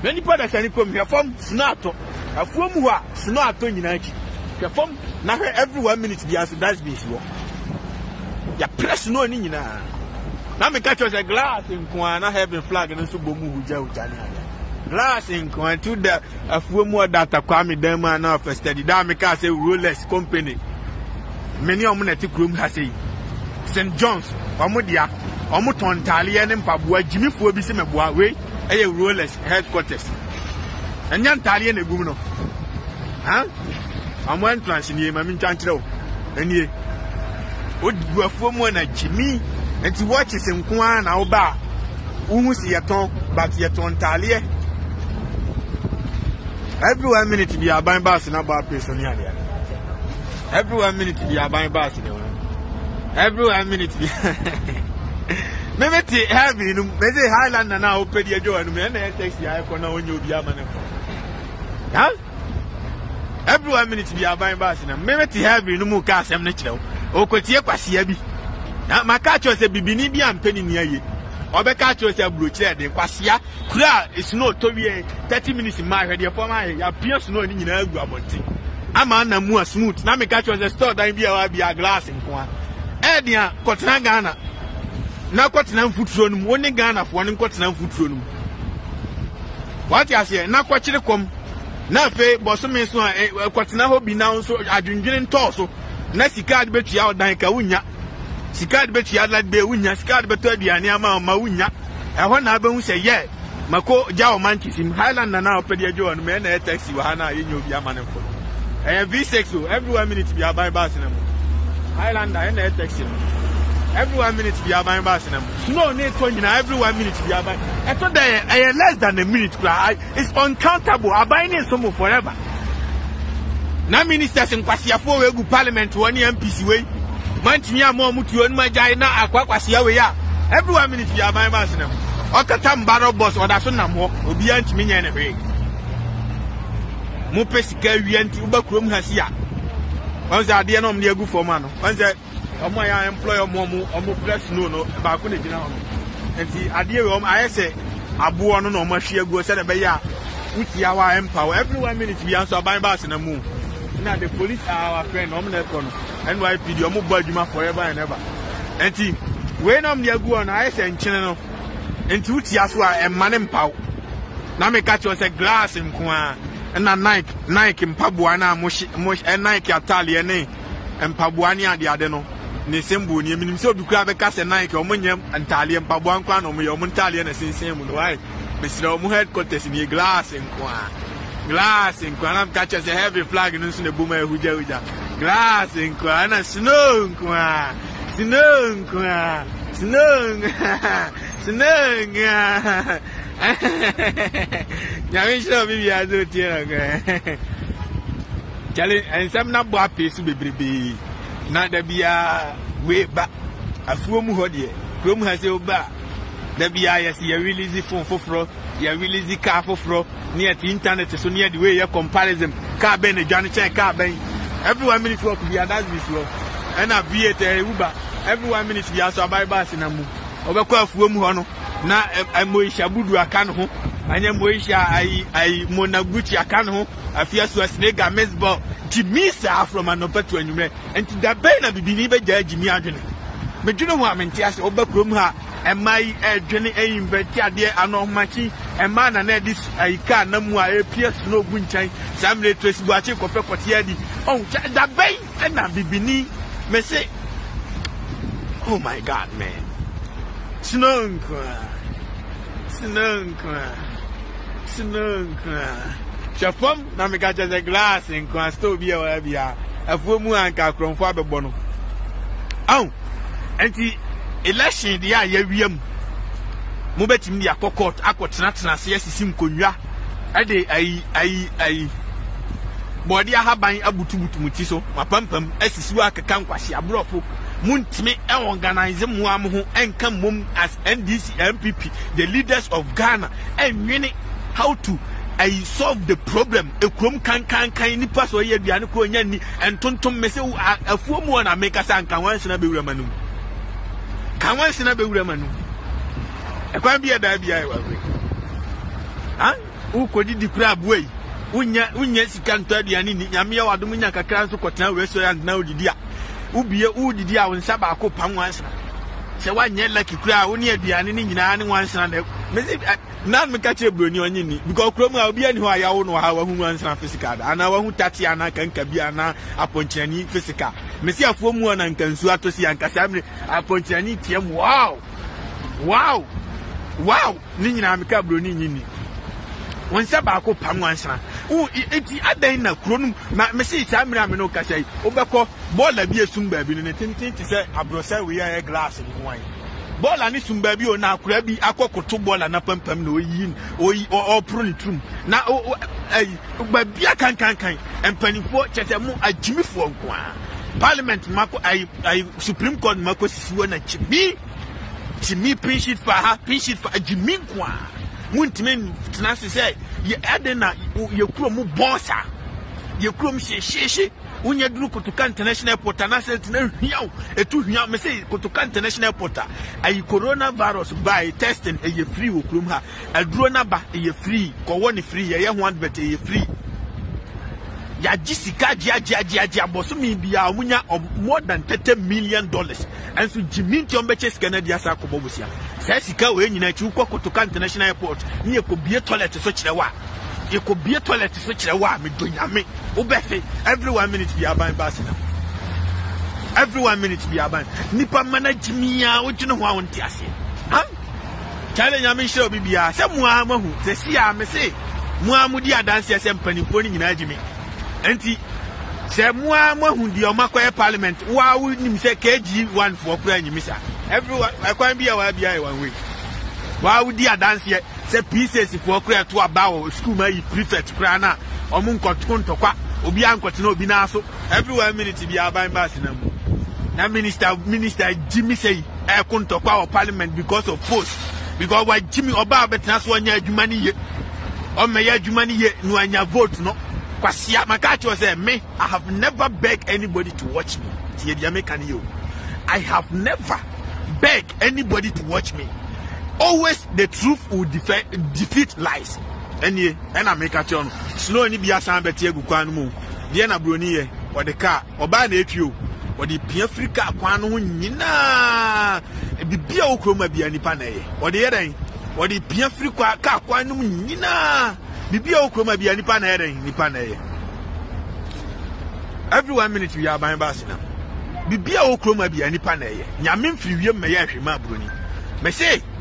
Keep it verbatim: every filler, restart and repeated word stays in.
Many products any come here from Snato. A form who are Snato United. From now every one minute the answer that's me. Ya press no ni na. Na me catch us a glass in Nkoaaa having flag and so bomu huja hujani. Glass in Nkoaaa to the a few more data kwame dem na first study da me ka say Rolex company. Many of money room has say Saint John's omodia omo tontale ne mpaboa jimifo bi se meboa we eye Rolex headquarters. Enya ntale na gum no. Ha? Amo entrance ni ma mi ntwa nkire o. Enie Oduafo mu na Jimmy enti watch is Nkoaaa na oba uhu si yeton but yeton tale every one minute be aban bass na ba person ya there every one minute be aban bass every one minute be me te heavy no me say Highland na opedi ajo anu me na taxi ya ko na onye obi ama ne ha every one minute be aban bass na me te heavy no mu ka asem na kirew okotie kwasia bi na maka cho se bibini bi ampeni ni aye obeka cho se brochire de kwasia kura snow to wie thirty minutes ma hwe de form aye ya pia snow ni nyina agu abonte ama na mu smooth na meka cho se store dan bi a wa bi a glass Nkoaaa e dia kotena Ghana na kotena mfuturo no woni Ghana fo ne kotena mfuturo no what you say na kwachire kom na fe bosome so kotena ho bi na so adwendwene nto so na sika de betua odan ka wunya sika de betua la de wunya sika de betua aduane ama ma wunya ehọ na abehu se ye mako jawo manchisim Highland na na opedi ajo no me na taxi wa ha na yenyo bi ama ne fo eh V six so every one minute bi aban bass na Highland na na taxi every one minute bi aban bass na no ne to nyina every one minute bi aban eto dey eh less than a minute cry it's uncountable aban ne so forever. Na ministers nkwasiafo we gu parliament woni M P C we mantimi ama omutuo no magyae na akwakwasia we ya every one minute ya ban bass na okata mbaro boss oda so nam ho obi antimi nya na hwe mu pesika wianti ubakurom hasi a onza ade na omde agu form ano onza omo ya employ omo omo press no no ba ko ne gina ho enti ade we om ayese abo no no omo hwe agu se de be ya uti our empower every one minute bi answer ban bass na mu. Now the police are our friend, I'm not going to N Y P D, I'm going forever and ever. And see, when I'm there going, I say in China, and two tears were a man in pow. Now me catch us a glass in Nkoaaa, and a Nike, Nike in Pabuana, Mush, Mush, and Nike Italian, and Pabuania, the Adeno. Nisembu, you mean so to grab a cast and Nike, or Munyam, and Italian, Pabuan, or your Montalian, and same why Mister Muhead contest in your glass in Nkoaaa. Glass in Nkoaaa catches a heavy flag and the boomer who do glass in Nkoaaa snow Nkoaaa snow Nkoaaa snow snow ya we show me ya do tira ga chale and some na bo apesu bebrebe na da bia we ba afuo mu ho de krom ha se oba da bia ya se ya release phone foforo ya release car foforo near the internet so near the way you comparison car ben the journey check car ben every one minute work be that this work and a V eight Uber every one minute be also buy bus na mu obekọ afuo mu ho no na moisha budu aka no ho anya moisha ai ai monaguchi aka no ho afia so snega mesball jimisa from anopetu anwumre enti da ben na bibini be ja jimi adwene medwene ho amenti ase obekrom ha emai edwene einventi ade anomachi ema na na dis aika na mu a epies no gu nchan samle trace buachi kope kote adi oh da ben na bibini me say oh my god man Nkoaaa Nkoaaa Nkoaaa chafom na me catch the glass Nkoaaa still be a bia afuo mu anka kronfo abebo no oh enti election dia ya wiem mo betim dia court akotena tena se asisim konwa ade ai ai ai body ahaban abutubutu muti so mapampam asisiu akeka nkwase abrofo muntime e organize mu am ho enka mom as N D C M P P the leaders of Ghana and really how to I solve the problem e krom kan kan kan ni pass oye aduane ko nya ni entontom mese afuo mu na make asa nkan wanse na bewura manu kan wanse na bewura manu e kwan bia da bia e wa ha u kodi di kura boy unya unya sika nto aduane ni nyame ya wadom nya kakra nso kotena restaurant na odidi a ubie udidi a wonsa ba ko pam wansa se wanye lucky kura woni aduane ni nyina ne wansa na mezi na me ka che broni onye ni because krom a obi ani ho aya wo no ha wa hu wansa physical ana wa hu tati ana kanka bi ana aponchani physical mesi afo mu na nkansu atosi ankasa me aponchani tiem wow wow wow ni nyina me ka broni nyini wonsa ba ko pam wansa u eti adan na kronum me se sa mira me no ka sei obekọ bola bi esum ba bi no tintin ti se abrosa we ya glass ni wan bola ni sum ba bi o na akura bi akokoto bola na pampam na oyi oyi o pro ni trum na ai ba bia kan kan kan empanifo chese mu agimifo nko a parliament mako ai ai supreme court mako sisiwo na chibi chimi pin sheet for ha pin sheet for agimi nko a muntimen tenase say ye adena ye kuro mu bonsa ye kuro mu sheshe unya duru Kotoka International Airport na set na hwiaw etu hwiaw me say Kotoka International Airport ayi coronavirus by testing e ye free okrum ha aduro na ba e ye free ko woni free ye ye ho advert e ye free ya jisika dia dia dia dia boso mi bia omunya more than thirty million dollars and so jiminti on beche sika na dia sa ko bobusia sa sika we nyina chi ko Kotoka International Airport ni e ko bie toilet so kirewa e ko bie toilet so kirewa me donyame obefe every one minute be aban bass now every one minute be aban nipa managimia wojino ho awonti ase ha chale nyame hye obi bia se mua mahu se sia me se mua mudi adanse se mpanifo ni nyina agime enti se mua mahu di o makoye parliament wa wu nim se K G one for kura nyimisa everyone akwan bia wa bia one way wa wu di adanse se P C S for kura to abawo school ma yi prefect kura na omu nkotko ntokwa obi ankote na obi na so every one minute bi aban bass na mu na minister minister Jimmy say e kontokwa of parliament because of post because wa Jimmy oba betena so anya adwuma ni ye o me ya adwuma ni ye no anya vote no kwasia maka cho say me I have never begged anybody to watch me tie dia me kan you I have never begged anybody to watch me always the truth will defeat defeat lies enie ena make a chon slow ni bia san beti egu kwan mu de na broni ye o de ka oba na etwi o o de pia Africa kwan ho nyina e bibia okroma bia nipa na ye o de yedan o de pia Africa ka kwan mu nyina bibia okroma bia nipa na yedan nipa na ye every one minute we are buying bass now bibia okroma bia nipa na ye nyame mfiri wie me ye ahwema broni me say